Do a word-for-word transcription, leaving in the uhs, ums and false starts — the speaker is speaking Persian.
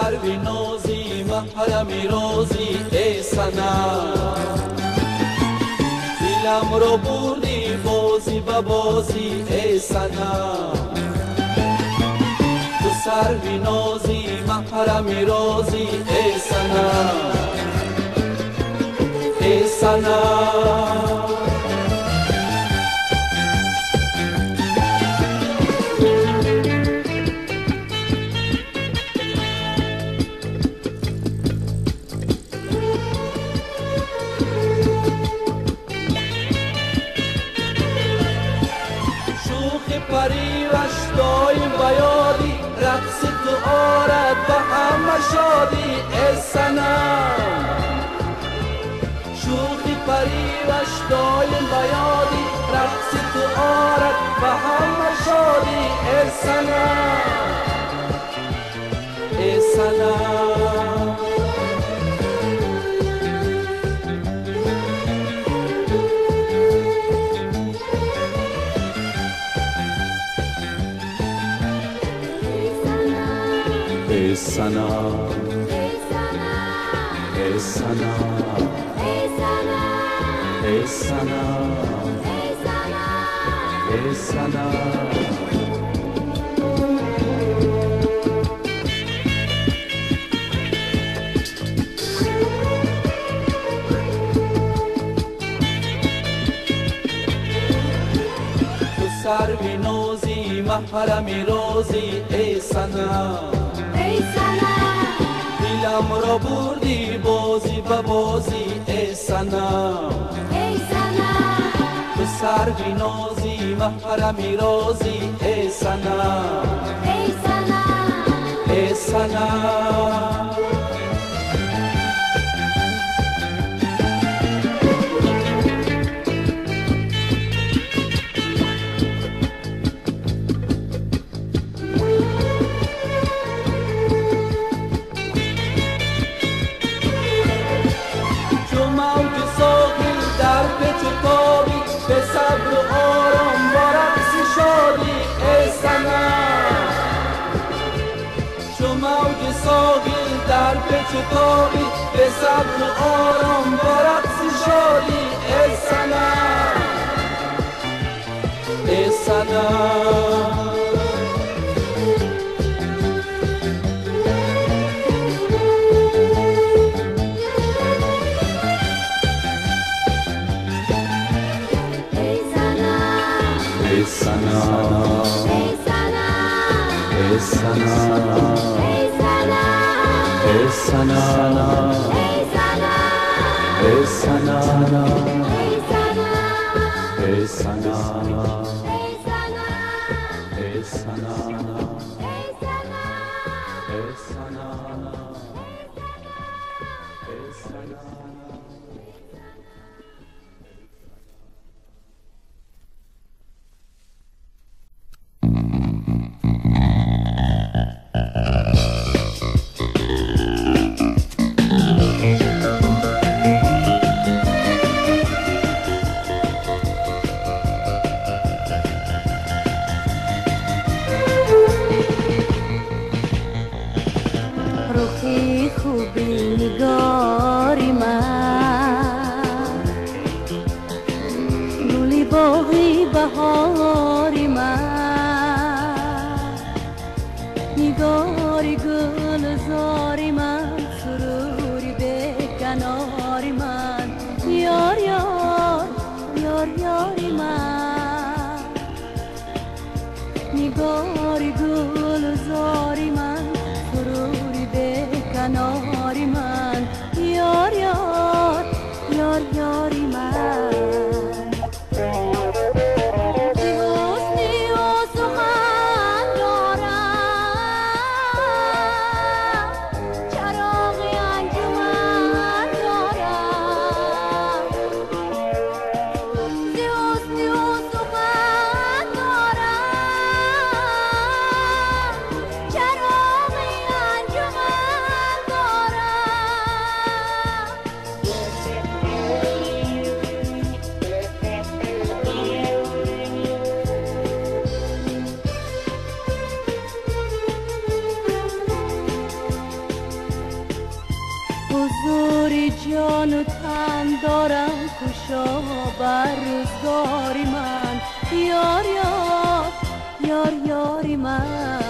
سروی نازی محرمی رازی ای صنم، دلم رو بردی بازی و بازی ای صنم. تو سروی نازی محرمی رازی ای صنم، ای صنم. پریوش دایم و یادی رقص تو آرد و همه شادی ای صنم. شوخی پریوش دایم و یادی رقص تو آرد و همه شادی ای صنم، ای صنم. ای صنم، ای صنم، ای صنم، ای صنم. تو سروی نازی محرمی رازی ای صنم، دلم را بردی بازی و بازی ای صنم. تو سروی نازی محرمی رازی ای صنم، ای صنم. به صبر و آرام با رقص شادی ای صنم. چو موج ساحل در پیچ و تابی به صبر و آرام با رقص شادی ای صنم، ای صنم. ای صنم، ای صنم، ای صنم، ای صنم، ای صنم. جان و تن دارم خوشا بر روزگاری من، یار یار یار یاری من.